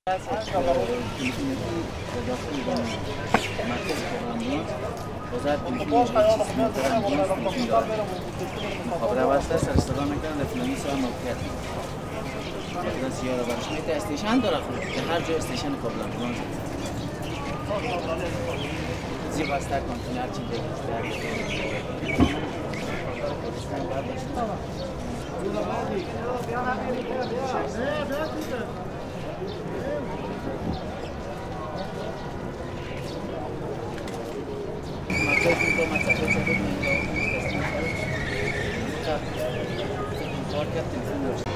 خبر واسطه سر صدا میکنن فلانی سال موقعیت مثلا سیاره برش میته استیشن داره خود که هر جای استیشن قبل امروز زی واسطه کنتینر چی دیگه